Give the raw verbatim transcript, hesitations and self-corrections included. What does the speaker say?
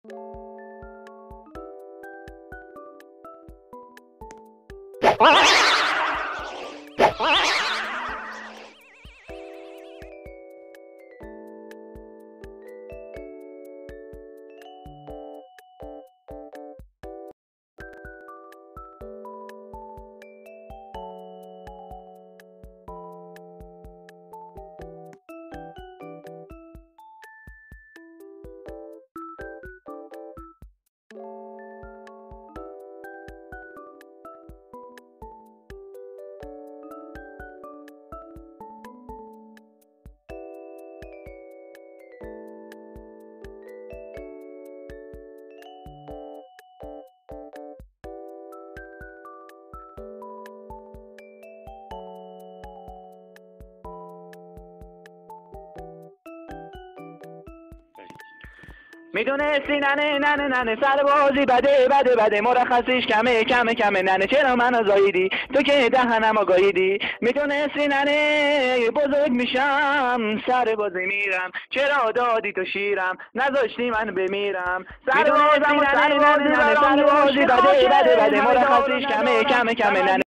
میدونستی ننه ننه ننه سر بازی بده بده بده مرخصیش کمه کمه کمه ننه چرا منو زاییدی تو که دهنم آگاهیدی میدونستی ننه بزرگ میشم سر بازی میرم چرا دادی تو شیرم نذاشتی من بمیرم سر بازی ننه ننه ننه سر بازی بده بده بده مرخصیش کمه کمه کمه ننه